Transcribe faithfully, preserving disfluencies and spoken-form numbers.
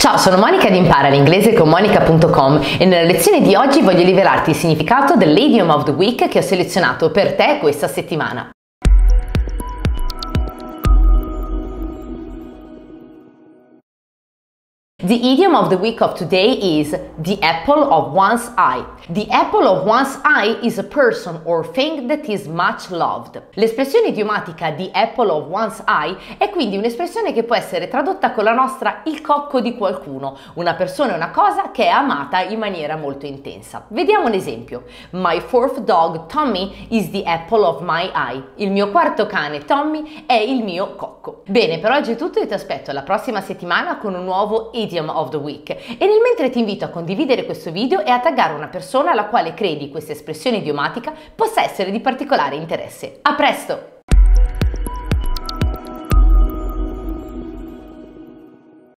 Ciao, sono Monica di Impara l'inglese con monica punto com e nella lezione di oggi voglio rivelarti il significato dell'Idiom of the Week che ho selezionato per te questa settimana. The idiom of the week of today is the apple of one's eye. The apple of one's eye is a person or thing that is much loved. L'espressione idiomatica the apple of one's eye è quindi un'espressione che può essere tradotta con la nostra il cocco di qualcuno, una persona o una cosa che è amata in maniera molto intensa. Vediamo un esempio. My fourth dog Tommy is the apple of my eye. Il mio quarto cane Tommy è il mio cocco. Bene, per oggi è tutto, io ti aspetto alla prossima settimana con un nuovo idiom of the week e nel mentre ti invito a condividere questo video e a taggare una persona alla quale credi questa espressione idiomatica possa essere di particolare interesse. A presto!